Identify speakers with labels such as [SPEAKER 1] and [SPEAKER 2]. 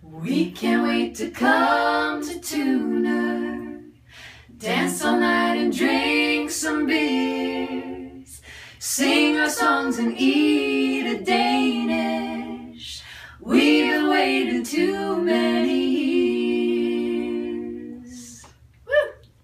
[SPEAKER 1] We can't wait to come to Tønder, dance all night and drink some beers, sing our songs and eat a Danish. We've been waiting too many